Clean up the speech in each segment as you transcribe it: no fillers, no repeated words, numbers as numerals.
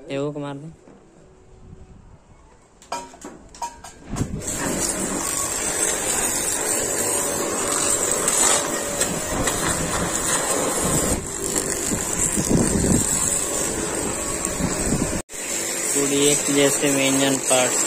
एगो को मार दे। पूरी एक जैसे में इंजन पार्ट।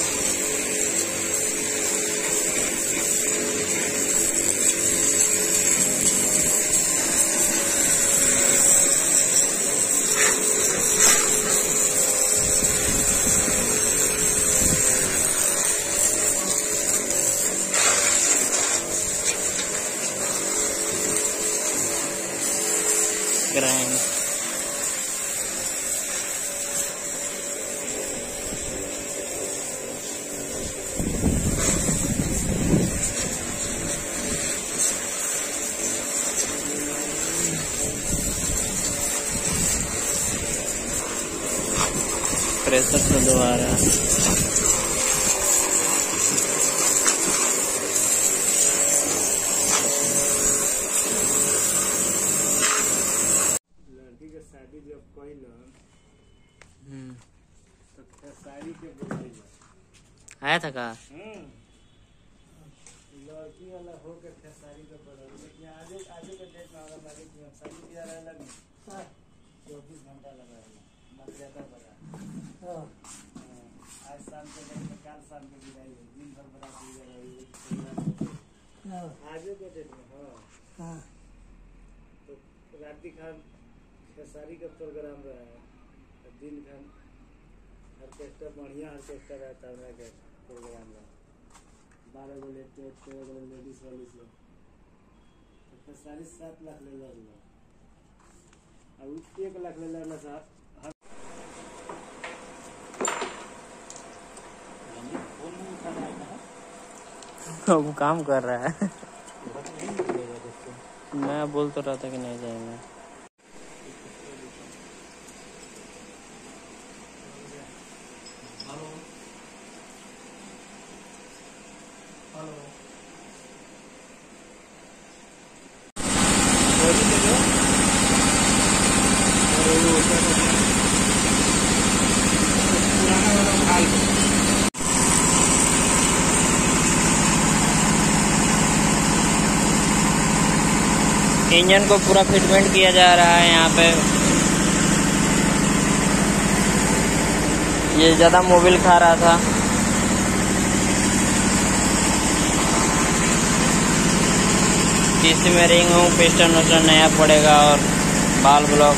ग्राइंड प्रेशर से दोबारा शादी जब कोई तो खेसारी के बोले आया था का लड़की वाला हो के खेसारी के बोले, लेकिन आगे आगे के डेट में लगे कि शादी किया रहेगा 24 घंटा लगा मर्यादा बड़ा। आज शाम के डेट में कल शाम के विदाई है, दिन भर बरात रही आगे के डेट में। हाँ तो रात खान खेसारी का प्रोग्राम रहा है, दिन खान ऑर्केस्ट्रा बढ़िया ऑर्केस्ट्रा रहता है के प्रोग्राम में 12 गो लेडीज वाली से तो खेसारी 7 लाख ले लो और 1 लाख ले लो साहब। वो काम कर रहा है। मैं बोल तो रहा था कि नहीं जाएंगे। इंजन को पूरा फिटमेंट किया जा रहा है यहाँ पे। ये ज्यादा मोबिल खा रहा था। इसी में रिंग हूँ, पिस्टन उस्टन नया पड़ेगा और बाल ब्लॉक।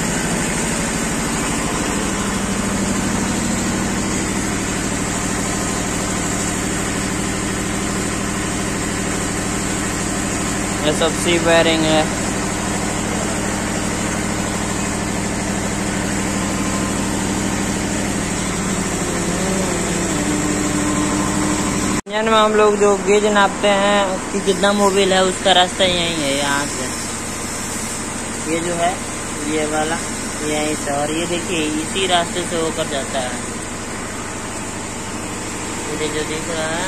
ये सब सी वायरिंग है। इंजन में हम लोग जो गेज नापते हैं कि कितना मोबिल है, उसका रास्ता यही है, यहाँ से ये जो है ये वाला यहीं से, और ये देखिए इसी रास्ते से होकर जाता है। ये जो दिख रहा है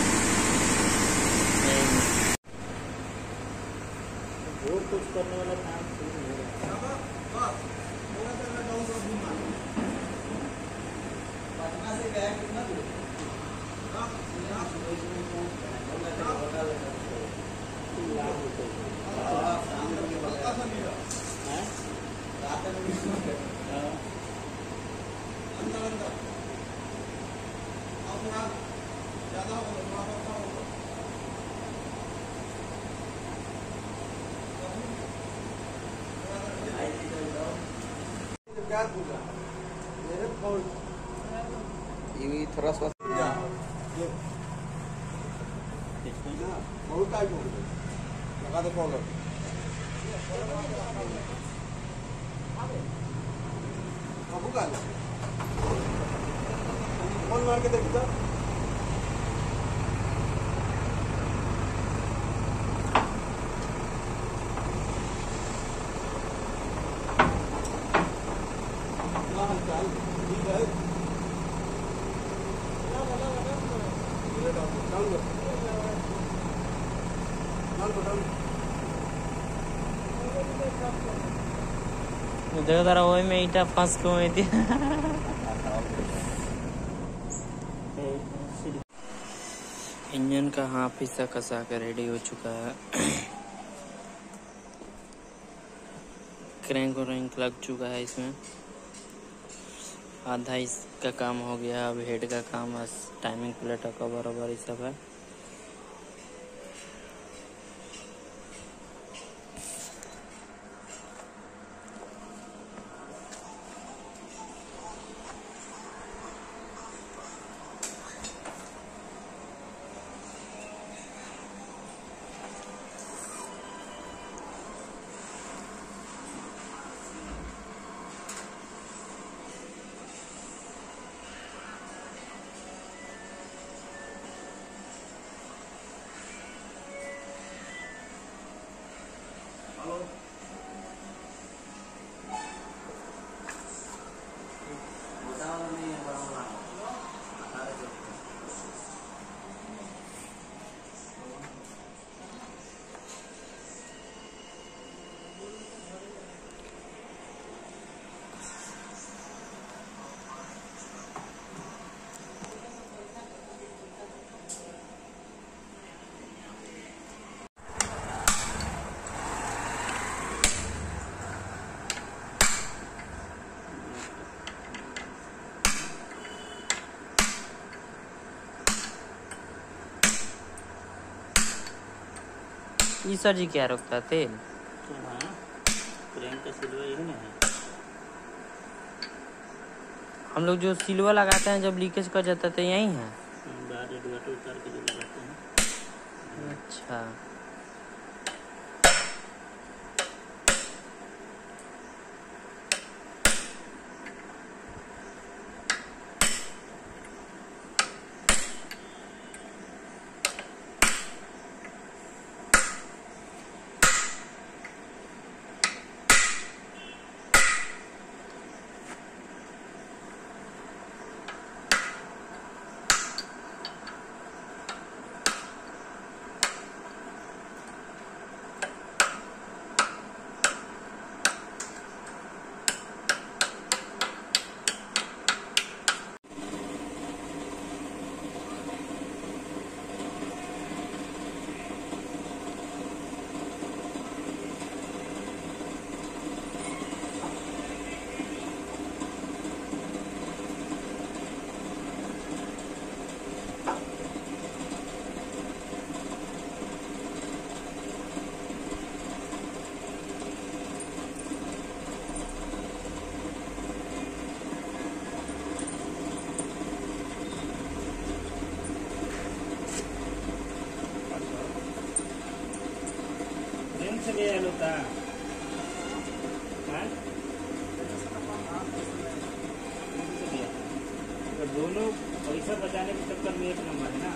वो कुछ करने वाला काम ये थोड़ा सा बहुत टाइट हो गया, लगा दो कॉलर। कौन मार के देखता देखो तारा वही में ईटा फंस के हुई थी। इंजन का हाफ हिस्सा कसा कर रेडी हो चुका है। क्रैंक और रैंक लग चुका है इसमें। आधा इसका काम हो गया। अब हेड का काम बस टाइमिंग प्लेट का कवर ओवर ये सब है। ये सर जी क्या रोकता तेल? हाँ, क्रैंक का सिलवा यही ना है। हम लोग जो सिल्वर लगाते हैं जब लीकेज कर जाता है तो यही है। बाहर रेडिएटर उतार के जो लगाते हैं। अच्छा, से ले आलो ता तो दोनों पैसा बचाने के चक्कर में एक नंबर है ना।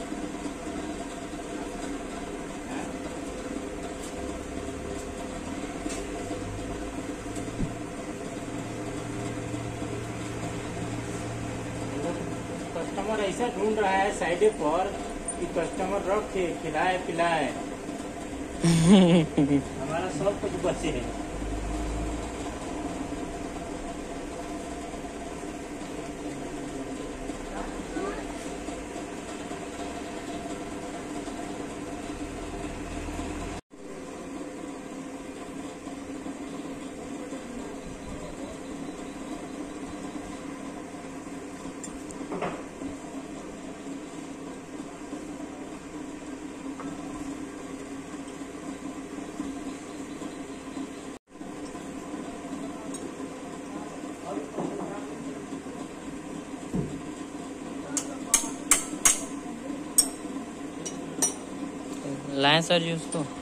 कस्टमर ऐसा ढूंढ रहा है साइडे पर कि कस्टमर रखे खिलाए पिलाए। हमारा सब कुछ बचे है। लाएं सर जी उसको।